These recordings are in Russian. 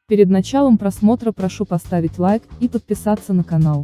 Перед началом просмотра прошу поставить лайк и подписаться на канал.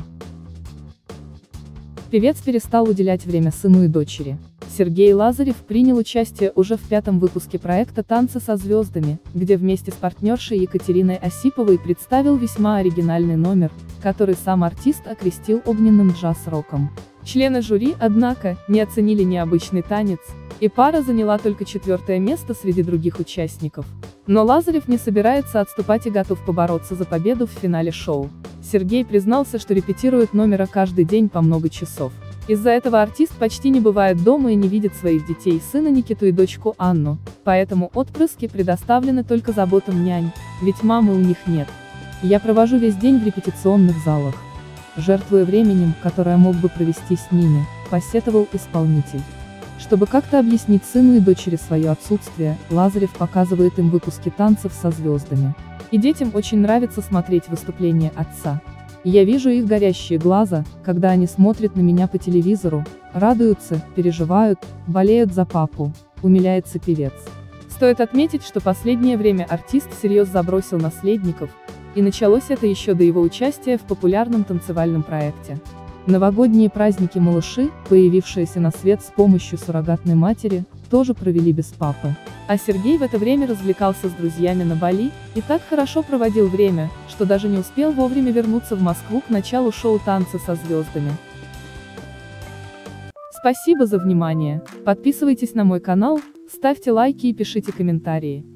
Певец перестал уделять время сыну и дочери. Сергей Лазарев принял участие уже в 5-м выпуске проекта «Танцы со звездами», где вместе с партнершей Екатериной Осиповой представил весьма оригинальный номер, который сам артист окрестил огненным джаз-роком. Члены жюри, однако, не оценили необычный танец, и пара заняла только 4-е место среди других участников. Но Лазарев не собирается отступать и готов побороться за победу в финале шоу. Сергей признался, что репетирует номера каждый день по много часов. Из-за этого артист почти не бывает дома и не видит своих детей, сына Никиту и дочку Анну, поэтому отпрыски предоставлены только заботам нянь, ведь мамы у них нет. Я провожу весь день в репетиционных залах, жертвуя временем, которое мог бы провести с ними, посетовал исполнитель. Чтобы как-то объяснить сыну и дочери свое отсутствие, Лазарев показывает им выпуски «Танцев со звездами». И детям очень нравится смотреть выступления отца. Я вижу их горящие глаза, когда они смотрят на меня по телевизору, радуются, переживают, болеют за папу, умиляется певец. Стоит отметить, что последнее время артист всерьез забросил наследников, и началось это еще до его участия в популярном танцевальном проекте. Новогодние праздники малыши, появившиеся на свет с помощью суррогатной матери, тоже провели без папы. А Сергей в это время развлекался с друзьями на Бали, и так хорошо проводил время, что даже не успел вовремя вернуться в Москву к началу шоу «Танцы со звездами». Спасибо за внимание, подписывайтесь на мой канал, ставьте лайки и пишите комментарии.